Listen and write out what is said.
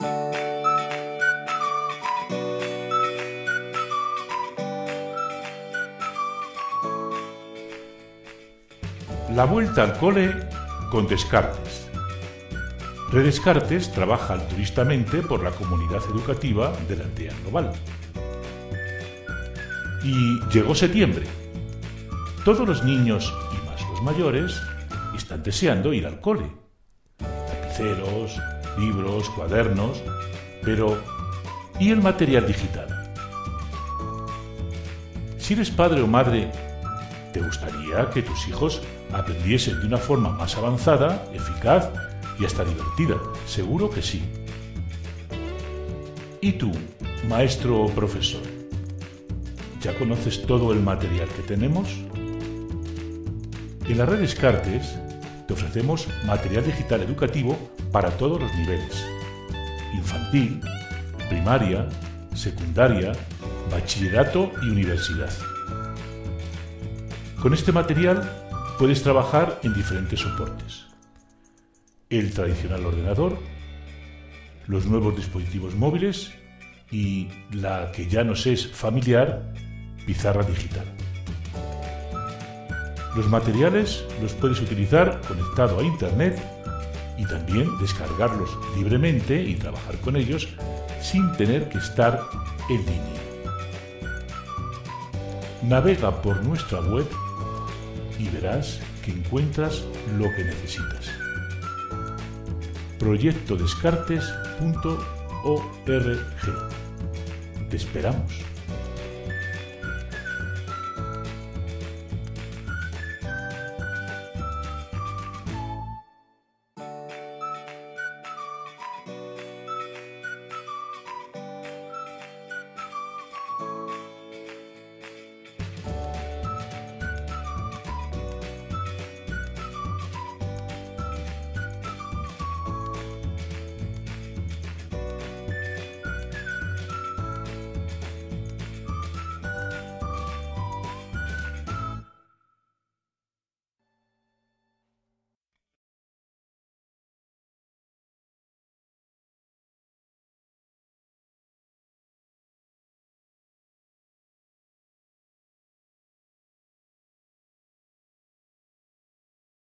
La vuelta al cole con Descartes. Redescartes trabaja altruistamente por la comunidad educativa de la aldea global. Y llegó septiembre. Todos los niños, y más los mayores, están deseando ir al cole. Lapiceros, libros, cuadernos, pero ¿y el material digital? Si eres padre o madre, ¿te gustaría que tus hijos aprendiesen de una forma más avanzada, eficaz y hasta divertida? Seguro que sí. ¿Y tú, maestro o profesor? ¿Ya conoces todo el material que tenemos? En la red Descartes te ofrecemos material digital educativo para todos los niveles: infantil, primaria, secundaria, bachillerato y universidad. Con este material puedes trabajar en diferentes soportes: el tradicional ordenador, los nuevos dispositivos móviles y la que ya nos es familiar, pizarra digital. Los materiales los puedes utilizar conectado a Internet y también descargarlos libremente y trabajar con ellos sin tener que estar en línea. Navega por nuestra web y verás que encuentras lo que necesitas. proyectodescartes.org. Te esperamos.